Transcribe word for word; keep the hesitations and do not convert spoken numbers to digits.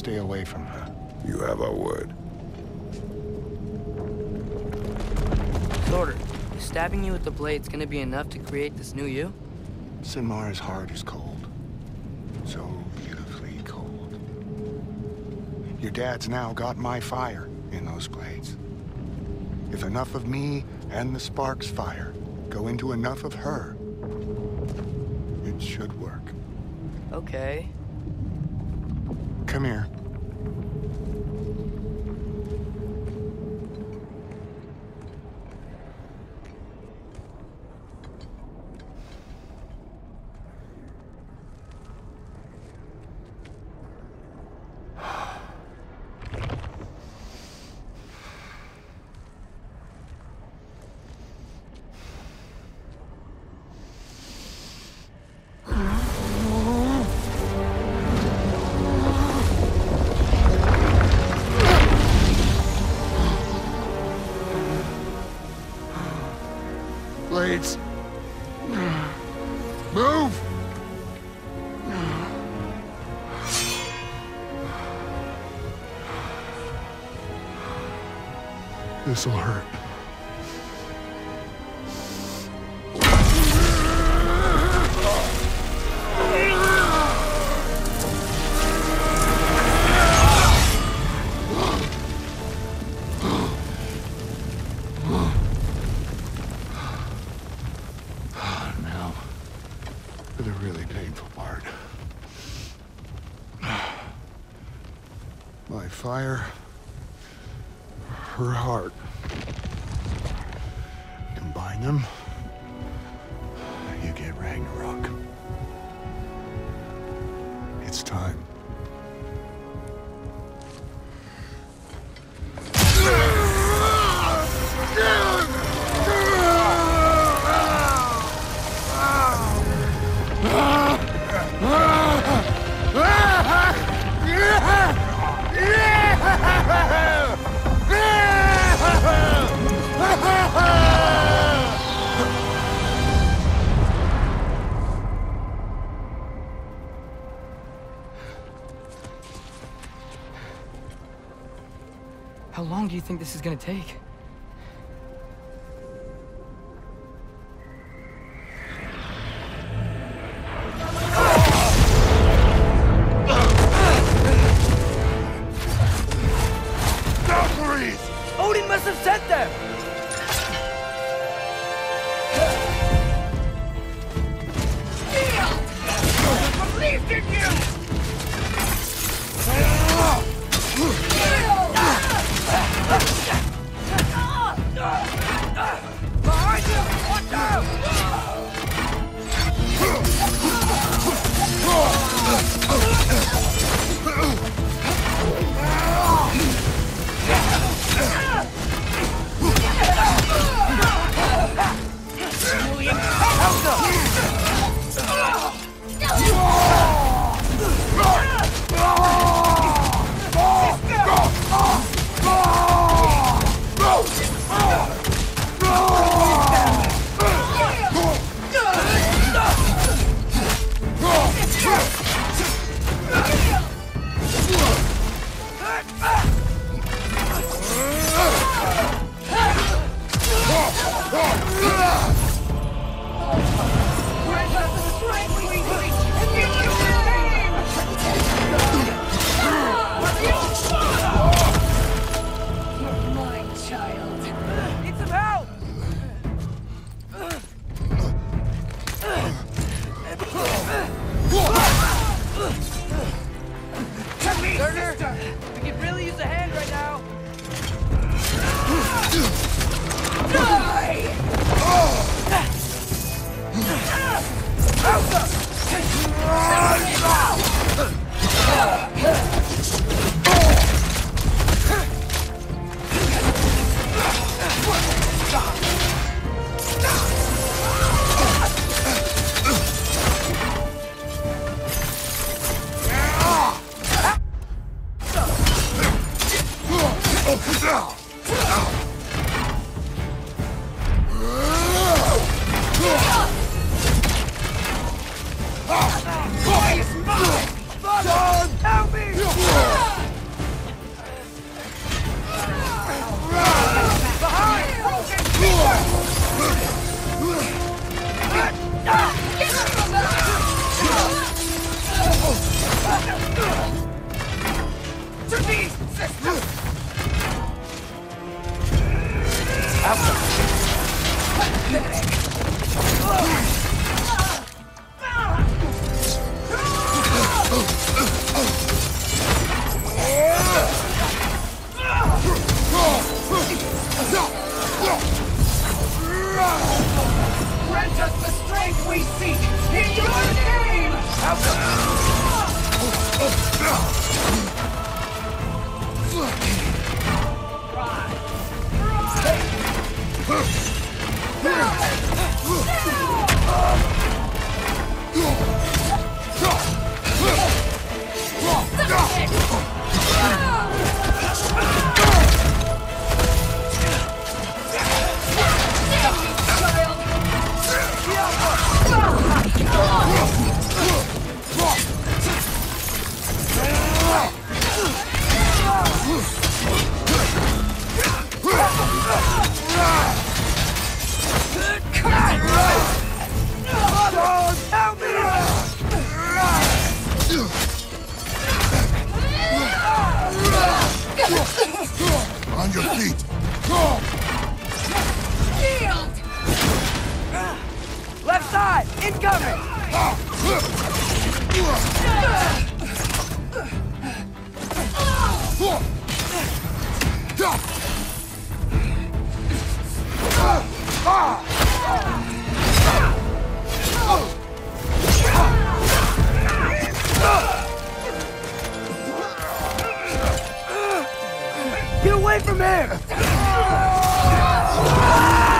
stay away from her. You have our word. Sorter, is stabbing you with the blade's gonna be enough to create this new you? Sinmar's heart is cold. So beautifully cold. Your dad's now got my fire in those blades. If enough of me and the spark's fire go into enough of her, it should work. Okay. Come here. Blades. Move! This'll hurt. The really painful part. My fire, her heart. Combine them, you get Ragnarok. It's time. How long do you think this is gonna take? Odin must have sent them! Believed in you! Behind you! Watch out! We could really use a hand right now. Die! Boy is mine! Help me! Help me! On your feet! Shield! Left side! Incoming! Get away from him!